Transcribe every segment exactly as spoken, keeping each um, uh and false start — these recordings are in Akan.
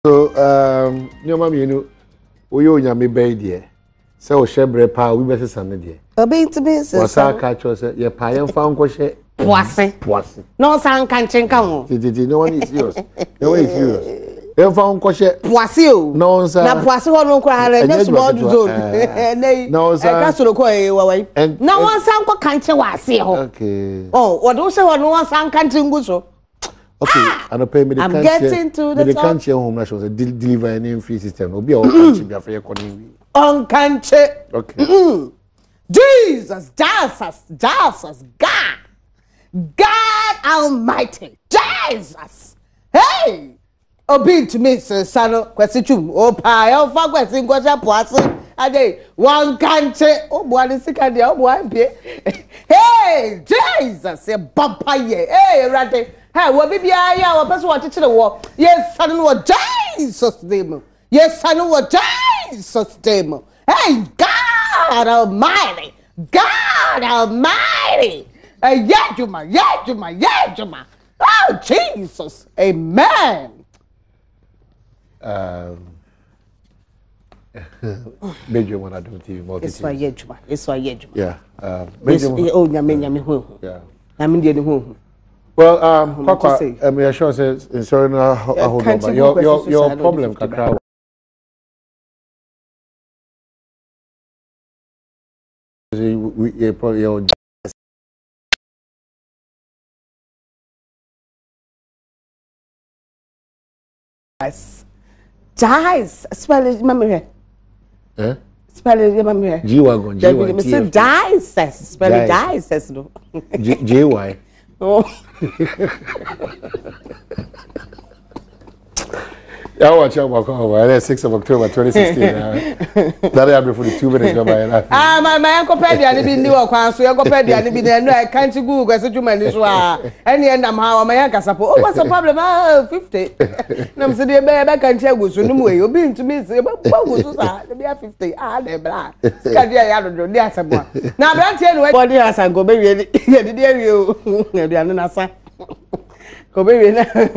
So, um, your mommy, you know, we own your baby. So, shebre pa, we better send it. A bit to be so. What's our catch was your pie and found question? Poissy. Poissy. No, sound can't come. No one is yours. No one is yours. You found question? Poissy. No, sir. Now, Poissy won't cry and just about the zone. No, sir. I can't go away. And no one sound can't was here. Okay. Oh, what also no one sound can't go so. Okay, and I pay me the I'm getting to the the top. country home national deliver any free system. Will be all country be after economy. On country. Okay. Mm. Jesus, Jesus, Jesus, God, God Almighty, Jesus. Hey, obi to me, sir, son, question. Oh, pie, oh, fuck, question, question, person. Ade, one country. Oh, boy, the second day, oh, boy, hey, Jesus, a bumper, hey, right. Hey, what baby, I was person watching the war. Yes, son, what Jesus name. Yes, son, what Jesus name. Hey, God Almighty, God Almighty. Hey, yeah, you my, yeah, you my, yeah, you my. Oh, Jesus, Amen. Um, Major one I don't T V multi. It's why yeah, you it's why yeah, yeah. Um, oh, nyame nyame ho. Yeah. Nyame dey ne ho. Well, um, Papa, I'm um, sure says in sorry now. Hold on, but your your your problem, Kakra. We we probably your. Yes. Dice. Spell it, memory. Eh? Spell it, memory. G wagon. G wagon. Say dice. Spell it dice. No. J Y. Oh. I watch out my car. That's sixth of October twenty sixteen. That I before the two minutes of my Ah, my my uncle Paddy and be new acquaintance. So uncle Paddy and be there. No, I can't go because you man is why. Any end I'm how my uncle support. Oh, what's the problem? Ah, fifty. No, I'm saying the baby can't tell you. So no way. You been to me say, what was that? The baby fifty. Ah, the black. Can't you? I don't know. There's someone. Now, but I'm telling you, body has and go baby. Yeah, the dear you. The another. Go baby.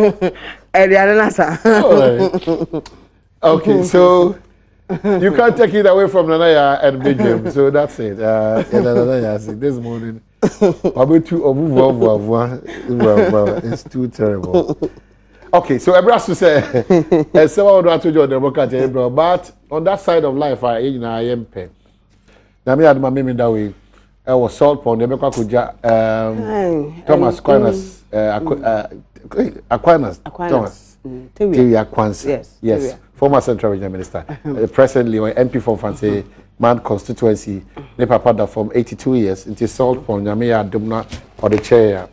Okay, so you can't take it away from Nanaya and Big Game, so that's it. Uh, this morning, it's too terrible. Okay, so I have to say, as someone who told you on the Democrat, but on that side of life, I am pen. Now, me had my memory that way. I was salt pond, um, Thomas Aquinas, uh, Aquinas, Thomas, Terry Aquinas, yes, yes, former Central Regional Minister, uh, presently M P from Fancy Man constituency, ne papa from eighty-two years into salt pond, Yamia Adom or the chair.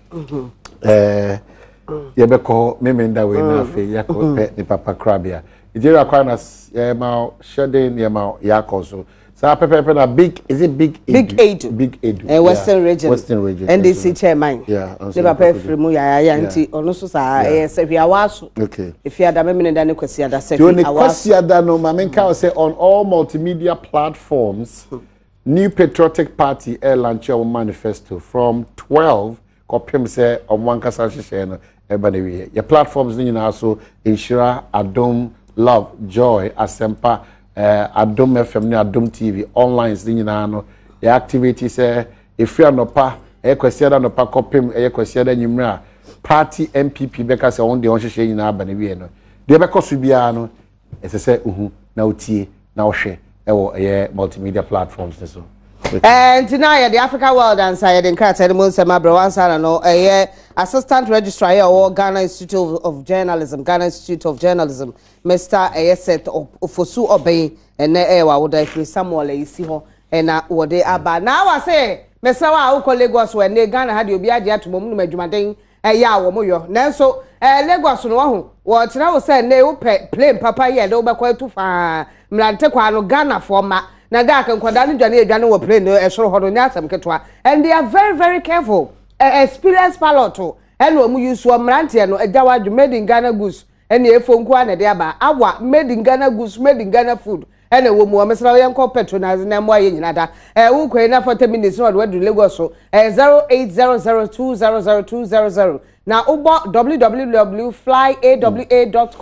Uh, Yabeko, Memenda, we now fe Yako pet the papa crabia. Terry Aquinas, Yamau, Shadin, Yamau, Yakoso. So, Pepper, big, is it big? Big Adom. Big Adom. Uh, Western yeah. region. Western region. And they see chairman. Yeah. The Papa from Muya, Yanti, or so, say, we are was. Okay. If you had a minute, then you could see that. You only question that no, Mamenka say on all multimedia platforms, New Patriotic Party Air Launcher Manifesto from twelve, copy say on one Casashi, everybody. Your platforms, you know, so Inshira, Adom, Love, Joy, Asempa. Uh, Adom F M, Adom T V, online, you know, the activity say, if you are no pa, a question no pa copim, a question you party M P P, because I want the orange shade in Abaniano. The Becos Subiano, as I say, uhu, now tea, now share, or a multimedia platforms. So. And tonight, the Africa World and Side in Carter, Musa Mabrawansa, no, a assistant registrar or Ghana Institute of, of Journalism, Ghana Institute of Journalism, Mister Ayeset Ofosu Obey, and Ewa would I free Samuel Isiho, and what they are. But now I say, Mister Wako Lagos, when they Ghana had you be idea to Momu Majumading, a ya womoyo. Nanso, a Lagos no, what I was saying, they will play Papa yet over quite too far. Mlantequano Ghana for ma. Na ga kan kwada ni dwane adwane wo plane no ehoro hodo nya asem ketwa and they are very very careful uh, experienced pilot and wo mu use wo mrantie no agyawa dwu made in Ghana goose and e fonku ana de aba awa made in Ghana goose made in Ghana food and wo mu amesra wo yenko patronize na mo aye nyina da eh wo kwai na forty minutes no wo do Lagos so eh zero eight zero zero two zero zero two zero zero na ubo w w w dot fly a w a dot com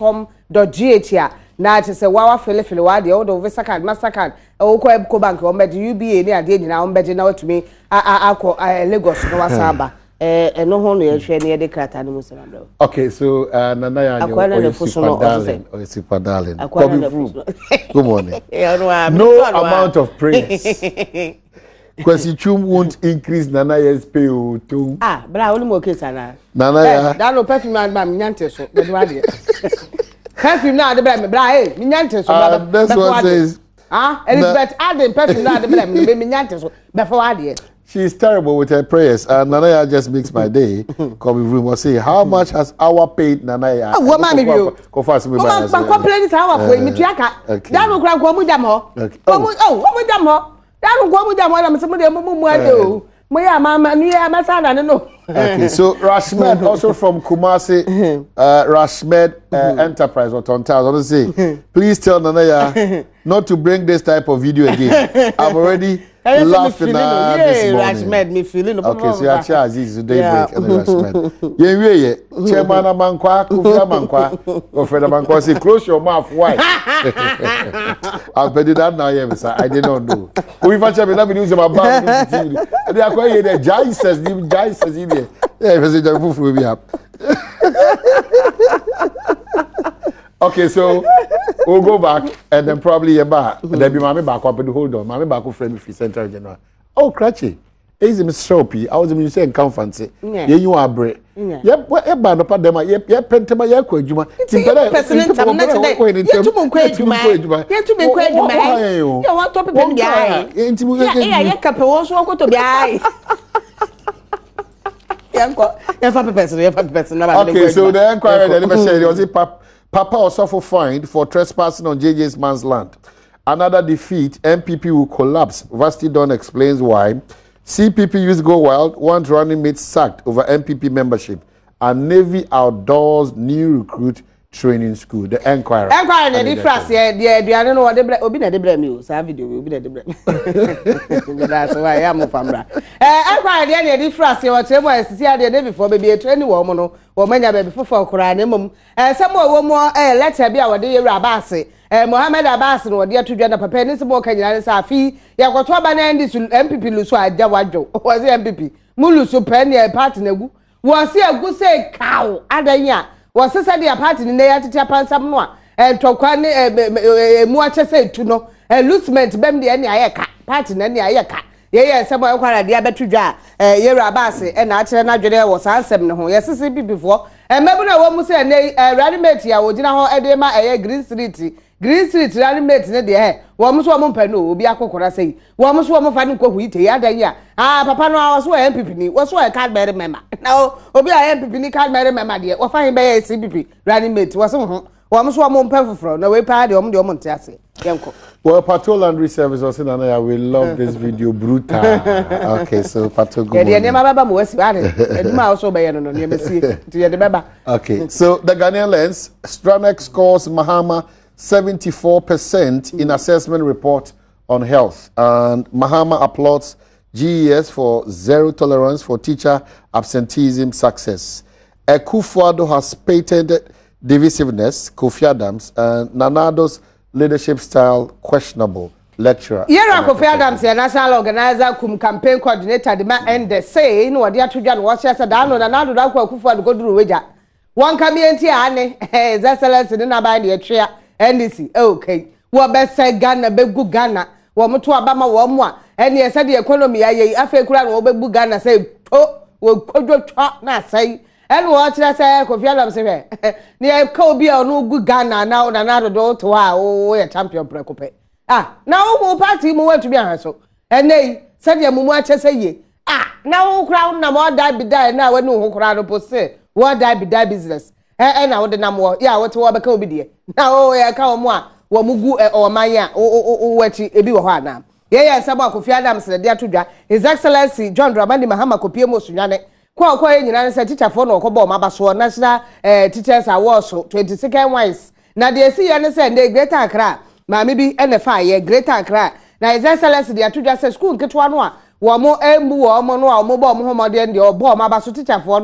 .gh ya na te se wawa fele fele wa de o do visa card master card o ko Eco Bank o mbe U B A ni ade nyina o mbe na watumi akọ Lagos no wasaba eh eno ho no ye hwe ne ye de krata no musema bro. Okay, so uh, Nana ya yo super darling or super darling. Good morning. No amount of praise. Because Chum won't increase Nana Ya's pay too. Ah, but I only more case Nana. Nana ya. That no perfume man by Minyante so but what perfume now the blame bra eh Minyante so but that's what says. Ah, Elizabeth Adom perfume now the blame Minyante so before I She is terrible with her prayers, and Nanaya just makes my day. Come in room or say, how much has our paid Nanaya? Oh, what man you? Go fast me by. But complain our for me triaka. That no cry come with them ho. Oh, what with them ho? That no come with them when somebody mumu do. Moya mama ni ya masana no. Okay, so Rashmed also from Kumasi, uh, Rashmed uh, Enterprise or Tontas. I want to say, please tell Nanaya not to bring this type of video again. I'm already laughing at this morning. Rashmed me feeling. Okay, so your chair is today break and Rashmed. Yeah, yeah, yeah. Chairman Amankwa, Kufra Mankwa, Kufra Mankwa say close your mouth. Why? I'll bet that now. Yes, I did not know. We watch me na news about bad. They are quite the Jai says, the Jai says in there. Yeah, because the proof will be up. Okay, so we'll go back and then probably back. And then be mommy back up and hold on. Mommy back up friend with Central General. Oh, Cratchy. Is Miss Shopee? I was in saying conference. Yeah, you are bread. Yep, what a band of them. Yep, yep, Pentama Yakujuma. President, I'm not today. Yet to Munquay to my yet to be quite my. You want to be guy. Yeah, yeah, couple also go to be I. Okay, so the inquiry that never said was it Papa also for fined for trespassing on J J's man's land. Another defeat, M P P will collapse. Vasti Don explains why. C P P used Go Wild, one running mate sacked over M P P membership. And Navy outdoors new recruit training school. The inquiry. Inquiry, the difference, yeah, yeah, I don't know what they obi na de blame you. So video will be the blame. That's why I am from bra. Eh, inquiry, the difference, you what more see the Navy for baby training woman no, woman ya baby for kura na mum. Eh, some more more eh letter be our dey Rabasi. Eh, Mohammed Abbas no dey to dwa na papa ni se mo kanyina sa afi. Ya kwoto aba na ndi M P P luso aja wadwo. Was M P P. Muluso pen ya party na gu. Was e gu say cow adanya. Was said the party in there to Japan no and tokwa ne mu ache say tu no losement bem de any ayeka party na any ayeka ye ye sebo kwara de abetudwa eh ye rabase e na akere na dwere wo sansem ne ho ye sisi bi before e mebu na wo mu say ne ranimate ya wo gina ho e de ma eh Green Street Green Street ranimate ne de eh wo mu so wo mpa no obi akokora sei wo mu so wo fa ne kohu ite ya dan ya ah papa no wo so M P P ni wo so e card bear member na obi a M P P ni card bear member de wo fa hin be ye C P P ranimate wo so ho wo mu so wo mpa foforo na we pa de wo mu de wo mu nte ase yenko. Well, Patrol Laundry Service also Nanaya, we love this video brutal. Okay, so Patrol good morning. Okay, so the Ghanaian lens, Stranex scores Mahama seventy-four percent in assessment report on health, and Mahama applauds G E S for zero tolerance for teacher absenteeism success. Ekufuado has patented divisiveness, Kofi Adams, and Nanado's leadership style questionable. Lecturer. Yera Kofi Adams, the national organizer, cum campaign coordinator, the man and the say, no, dear to John watch us a down on another Kufu go to Ruja. One come in Tiane, His Excellency in Abadi, a chair, N D C. Okay. What best said Ghana, Bebu Ghana, Womu to Abama Womwa, and he said the economy, I Africa, Obebu Ghana say, oh, will put your talk, not say. And what I say, Kofi Adams say, near Kobe or no good Ghana now, another door to our oh, a champion precope. Ah, now more party more to be answered. And they said, your mumu say ye. Ah, now crown no more die be die now when no crowd post say, what die be die business. And I would the number, yeah, what to be Kobe. Now, I come one, what mugu or Maya, oh, what she be a now. Yeah, yeah, some Kofi Adams, the dear to His Excellency John Dramani Mahama Kopiemo Sunyane. Kwa kwa nyina se teacher for no kobo mabaso national eh teachers awards twenty-second wise na de si ye ne se de Greater Accra ma me bi ene fa ye Greater Accra na His Excellency de atudwa se school ketwa no a wo mo embu wo mo no a mo bo mo homode de obo mabaso teacher for no a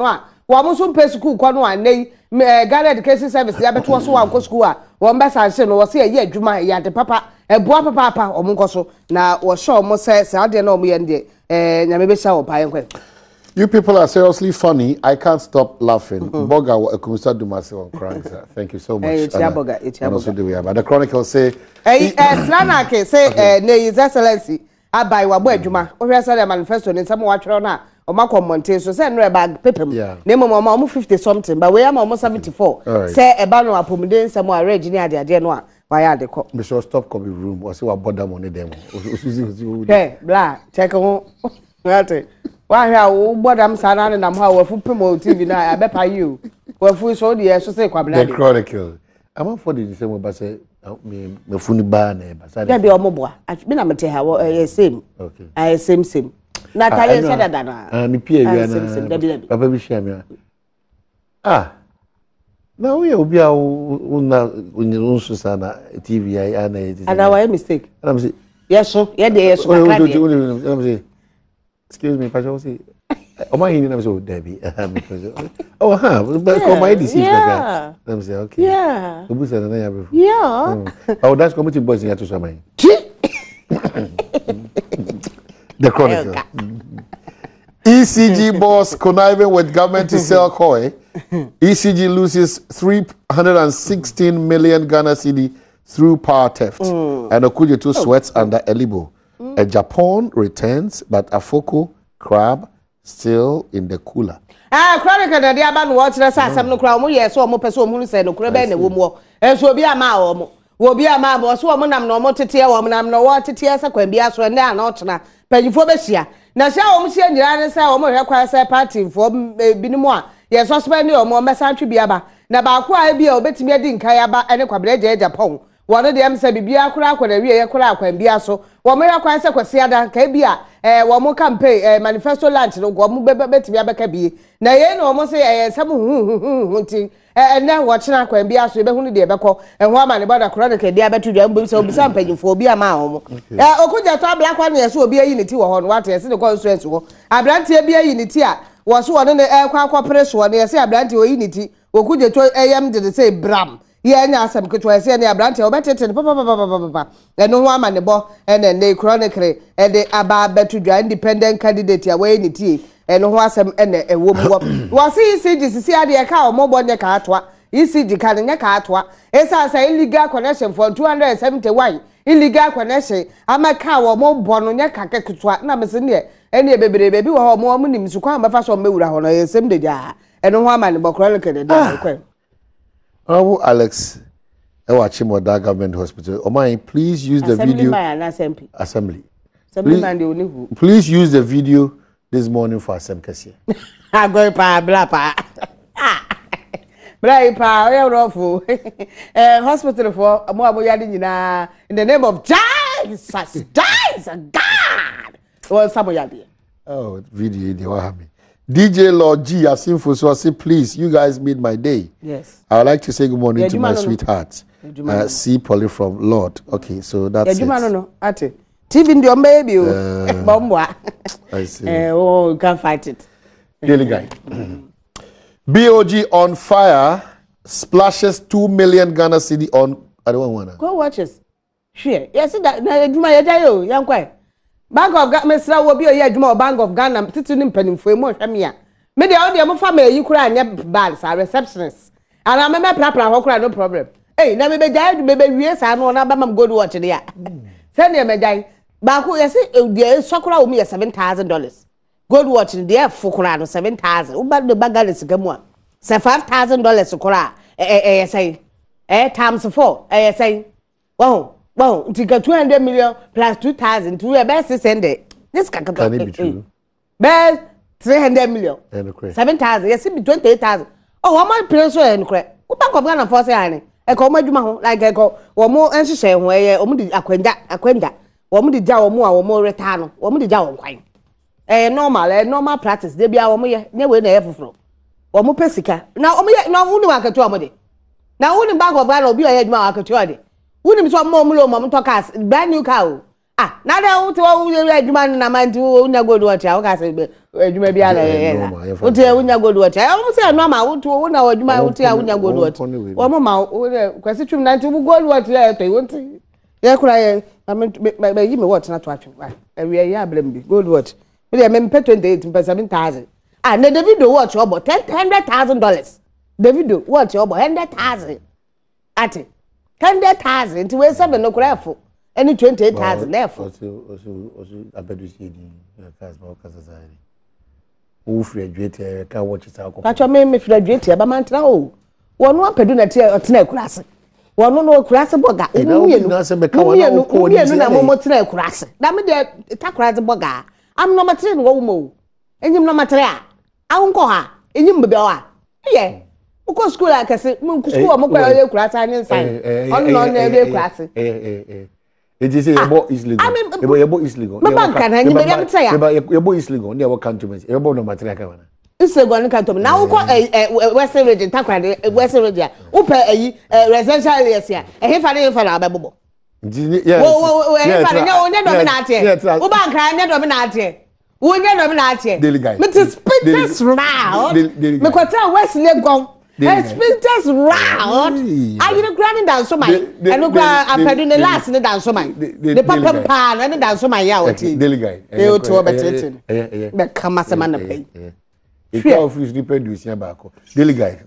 wo mo so pay school kwa no anei Ghana Education Service ya beto so wa school a wo mbesa nse no wo se ye adwuma ya de papa eboa papa papa o mo nkoso na wo show mo se se ade na o mo ye de eh nyame be sha wo pa yenkwe. You people are seriously funny. I can't stop laughing. Mm-hmm. Boga wa Kumisa Dumase on crying, sir. Thank you so much. Hey, it's Boga. It's Boga. But the Chronicle say, hey, Slana ke say, eh, His Excellency, abai wa bo adwuma. O hwe say the manifesto ni nsam wa twero na o makọ monte so say no bag pepem. Na mo mo mo fifty something, but we am mo seventy-four. Say e ba no apomden nsam wa reg ni ade ade no a wa ya de ko. Me sure stop copy room. O say wa border money dem. Hey, bla, check on. Right. Why how bodam sana na how wafu pemo T V na abepa you wafu so de so say kwabla the Chronicle am for the same but say me me funi ba na ba say dey be omoboa me na mete ha eh same okay I same same na tale say da na ah me pia wi na papa bi hia me ah na we obi a una unsu sana T V ai na e and our mistake am say yes so ye dey yes am say excuse me, Pastor. Say, "Oh my, you know, so Debbie." Oh, huh? But call my disease. Yeah. Let me say, okay. Yeah. Who said that? Yeah. Oh, that's committee boys in here to some. The Chronicle. E C G boss conniving with government to sell coin. E C G loses three hundred sixteen million Ghana cedi through power theft. Mm. And Okujetu sweats oh. under Elibo. Mm. A Japan returns, but Afoko crab still in the cooler. Ah, Chronicle na dia ba no watch na sa asem no kra omo ye so omo pese omo se no kra be na wo mo. E so obi ama omo. Wo bi ama bo so omo nam no omo tete e omo nam no wo tete e sa kwa bia so na na ochena. Panyifo be hia. Na sha omo hia nyira ne sa omo hwe kwa sa party fo binimu a ye suspend omo mesantwe bia ba. Na ba ko a bia obetimi adi nkai aba ene kwa breje Japan. Wano de am say bibia akura akwa wie ye kura akwa bia so wo me akwa se kwasi ada ka bia eh wo mo campaign eh manifesto launch no wo mo betimi abeka bie na ye no mo say eh sam hu hu hu ti eh na wo chena akwa bia so be hu ne de beko eh ho ama ne boda kura de ka dia betu dia mbo so obisa mpanyifo obi ama wo mo eh okuja to abla kwa ne ye so obi ayi ne ti wo ho no wate ye se ne constituency wo abrante bia yi ne ti a wo so wo ne eh kwa kwa press wo ne ye se abrante oyi ne ti okuja to eyam de say bram ye nya asem ketwa se ne abrante obetete papa papa papa papa eno ho ama ne bo ene ne Chronicle e de aba betudwa independent candidate ya we ni tie eno ho asem ene ewo mwo wo se E C G sisi ade ka omobo nye ka atwa E C G ka nye ka atwa esa sa illegal connection for two hundred seventy-one illegal connection ama ka wo mo bo no nye ka ketwa na me se ne ene ebeberebe bi wo ho mo mo nim su kwa mba fa so mewura ho no yesem de ja eno ho ama ne bo Chronicle de da kwa. Oh, Alex, Ewachimoda Government Hospital. Omai, please use the assembly video. Assembly. Assembly. Assembly man, the only please use the video this morning for Assembly. I go pa bla pa. Bla pa, we are awful. Eh, hospital for mo aboyade nyina in the name of Jesus, Jesus, God. Well, samoyade. Oh, video they were having. D J Lord G Asinfo so I say please you guys made my day. Yes. I would like to say good morning yeah, to my sweetheart. Uh, C Polly from Lord. Okay, so that's yeah, it. No no ate. T V ndio baby. Bombwa. I see. Eh oh, you can't fight it. Daily guy. B O G on fire splashes two million Ghana cedi on I don't want go watch us. Sure. Yes that na aduma ya dayo yankwai. Bank of Ghana mesra wo bi o ye aduma Bank of Ghana titu ni mpanimfo emu hwame a me de o de mo fa ma yi kura anya bad sa receptionist ana me me prapra ho kura no problem eh na me be jai me be wie sa no na ba mam gold watch de ya se ne me jai ba ko ye se de sokura o me seven thousand dollars gold watch de fo kura no seven thousand u ba de bagale sika mu a se five thousand dollars kura eh eh say eh times four eh say wow well, you got two hundred million plus two thousand to your best send it. This can be true. Best three hundred million. Seven thousand. Yes, it be twenty eight thousand. Oh, how much place and credit? What bank of Ghana for say? I call my Juma like I go or more and she say, where Omudi Aquenda, Aquenda, Omudi Jaw more or more retano, Omudi Jaw quine. A normal, a normal practice. They be our way, never never flow. Or more pesica. Now, no only one can to a now only bank of Ghana will be a head market to a wouldn't so more mum talk us brand new cow. Ah, now they want to adwuma na man to na go do what I say adwuma bi ala ye wote wunya gold watch I almost say normal wote wo na adwuma wote wunya gold watch wo mo ma kwesi twum na nti wo gold watch ya to wote ye kura ye me yi me watch na to atwe awie ye ablem bi gold watch we dey me twenty-eight seven thousand ah na Davido watch obo ten hundred thousand dollars Davido watch obo one hundred thousand ati one hundred thousand nti we seven no kura efo any twenty-eight thousand left also also also abedu see di cars ba okasa sai wo graduate ka watch sa ko pacho me me graduate e ba mantra o wono apedu na tie otena ekurase wono no ekurase boga mu yenu na se me ka wono ko ni na mo tena ekurase na me de takurase boga am no matre no wo mo enyim no matre a awonko ha enyim bebe wa ye uko school akase mu school mo kwa ekurase ani nsan on no na ekurase eh eh eh it is ebo is legal ebo ebo is legal me banka na nyime dem tsa ya ebo is legal ndi ebo cantonment ebo no material ka wana is legal ni cantonment na wo ko western region takwade western region wo pa ayi residential areas ya e hefa ne hefa na abebo yeah wo wo e hefa ne onye dominate wo banka ne dominate wo nye dominate me to speak this round me ko tell west legon experience round are you grabbing down so my and no grab appedu the last ne down so my the papa pa and down so my ya oti daily guy e to betetin be kama se man pay e ka office ni produce ya ba ko daily guy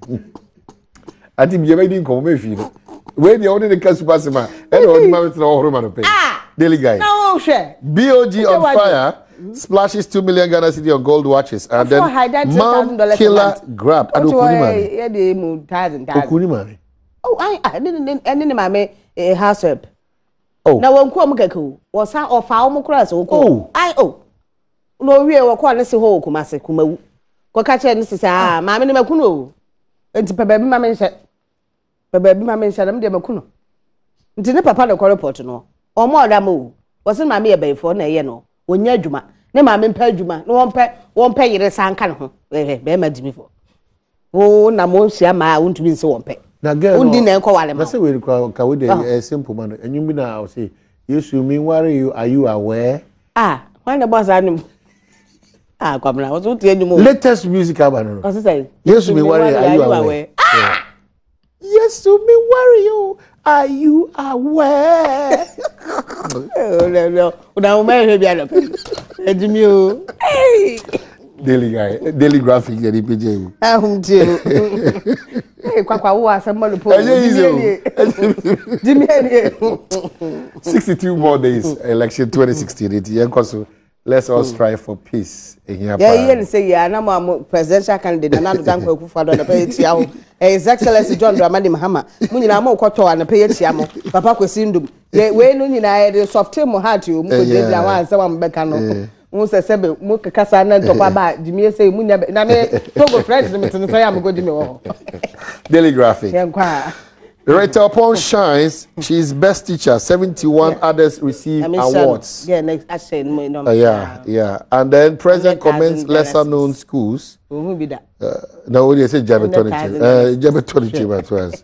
ati bi be din ko me fi no we dey only the customer se ma e no di ma be tro horo ma no pay daily guy no share B O G on fire splashes two million Ghana city on gold watches and then man killer grabbed ado kuni ma e dey mu thousand thousand kuni ma oh I I ni ma me house help oh na won ko mu keke wo sa ofa wo mu kura se wo ko ai oh no wie wo ko ne se ho kuma se kumawu ko ka che ne se ah ma me ne makunu o enti pe ba bi ma me nse pe ba bi ma me nse na me de makunu nti ne papa ne ko report no o mo oda mo wo se ma me ye bayfo na ye no wonya adwuma ne ma me mpa adwuma ne won pe won pe yire sanka ne ho eh be ma dimi fo wo na mo hia ma wontumi nse won pe na girl undi na enko wale ma na say we ka we dey simple man enyum bi na say yes you mean worry you are you aware ah when the boss anim ah kwamna wo so tie enyum latest music album no say yes you mean worry are you aware ah yes you mean worry you are you aware oh no no una o me be ala ejimi o daily guy daily graphic ya di P J ah hum ti eh kwa kwa wo asem mo po jimi eni sixty-two more days election twenty sixteen it yenkoso let's all strive for peace yeah yeah say ya na mo presidential candidate na Nana Dankwa Akufo-Addo na pay tia ho his excellency John Dramani Mahama mu nyina mo kwoto na pay tia mo papa Kwesi Ndum we no nyina e softe mo heart o mu ko dey na wan say wan beka no mu se sebe mu kasa na ntokwa ba jimi say mu nya na me Togo friends me tin say am go jimi wo daily graphic yenkwa right upon shines she's best teacher seventy-one yeah. Others receive awards yeah next I said no uh, yeah yeah and then president comments lesser known schools who be that uh, no they say Jabetoni uh Jabetoni but was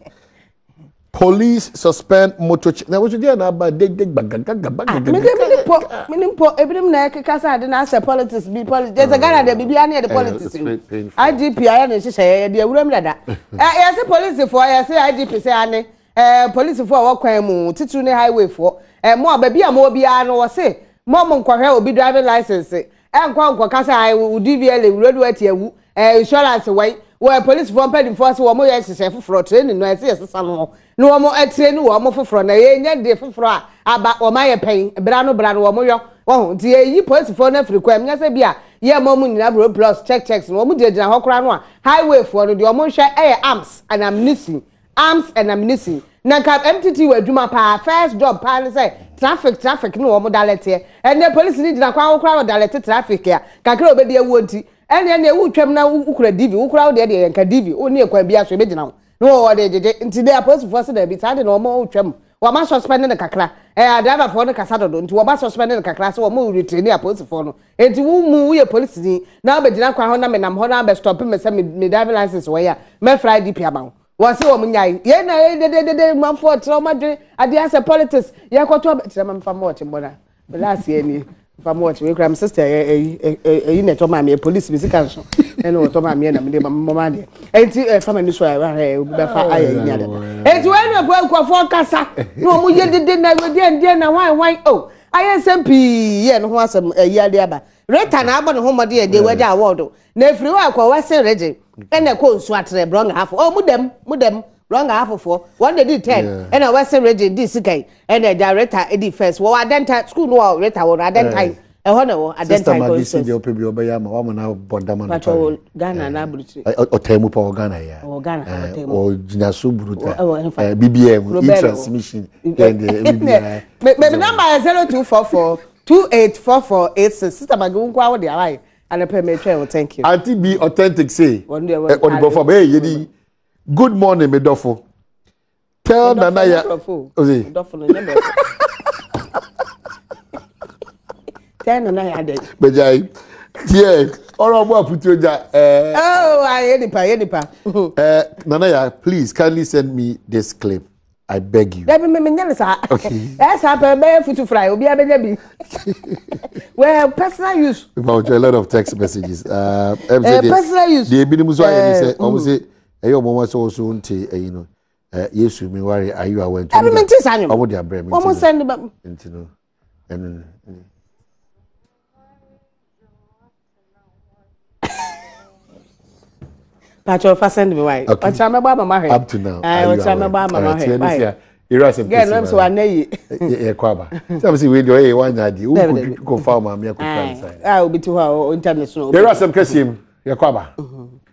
police suspend motor now what you there na ba dig dig bag gag bag me dey po me nim po ebrim na kasa de na say politics be politics there's a Ghana there bibia na the politics I G P I na hyehyɛ de awuram dada eh yes police for yes I G P say ane eh police for wo kwan mu titru ne highway for eh mo ba bia mo bia no wo say mo mo nkɔhwɛ obi driving license eh nkɔ nkɔ kasa ai D V L road wati awu eh insurance wai wo police for pedi for say wo mo yɛ hyehyɛ foforo training no ɛse ɛsesa no no wo mo etraining wo mo foforo na ye nya de foforo a aba wo ma ye pen bra no bra no wo mo yo wo nti yi police for na free kwam nya se bia ye mo mu nyina bro plus check checks no wo mo de gina ho kora no a highway for no de wo mo hwɛ eh arms and amnesty arms and amnesty na ka M T T we adwuma pa first job pa ne say traffic traffic no wo mo dalete and the police ni gina kwa wo kora wo dalete traffic ya kakra obedi ewu nti ene ne ewu twam na ukura D V ukura wo de de yanka D V wo ne kwa bia so be gina ho no wo de de nti dey police force da bi tade no mo twam wo ma suspend ne kakra eh driver for ne kasa dodo nti wo ba suspend ne kakra so wo mo retrain ya police for no enti wo mu ye police ni na be gina kwa ho na me nam ho na be stop me say me driving license wo ya me fry D P amount wo se wo nyai ye na de de de manfo trauma de ade ase politics ye kwato be tira man fam watch bona last year ni If I'm watching, we cram sister, a a unit of my police visitation, and what my men and mamma. And a family so I will be fire. And when you go for Cassa, no, we didn't never did, and why, why, oh, I S M P, and who was a year there. Return about home, dear, they were there, Waldo. Nephew, I call Western Reggie, and a cold swatter, wrong half, oh, mudem, mudem. Wrong half of four. One they did ten, yeah. And I was a region this guy, and a director Eddie first. Well, I didn't type school no reta or I didn't type a honor. I didn't type. I didn't type. Open your bayama. Woman now Bondama. But all Ghana na British. Or Temupa or Ghana ya. Or Ghana. Or Jinasu Bruta. B B M e-transmission. Maybe number zero two four four two eight four four eight six. Sister Magun kwa wadi alai. And a payment trail. Thank you. Auntie be authentic say. One day. On the buffer bay yedi. Good morning, Medofo. Tell Nanaya. Tell Nanaya. Bejai. Yeah. All about put you there. Oh, I any pa, any pa. Uh, Nanaya, please kindly send me this clip. I beg you. Let me me okay. That's happen. Be food to fry. Obi abeje bi. Well, personal use. About a lot of text messages. Uh, personal use. The ebi ni muso aye say. Almost say. Eyo mama so so nti you know eh yesu mi worry are you aware to me tis anyo omo dia brem omo send ba nti no enu Pacho fa send me why Pacho me ba mama he up to now eh Pacho me ba mama he bye ira sem get no so anayi e kwaba say say we do e wan yadi u ko confirm am me ko friend side ah obi to ha international ira sem kasim ye kwaba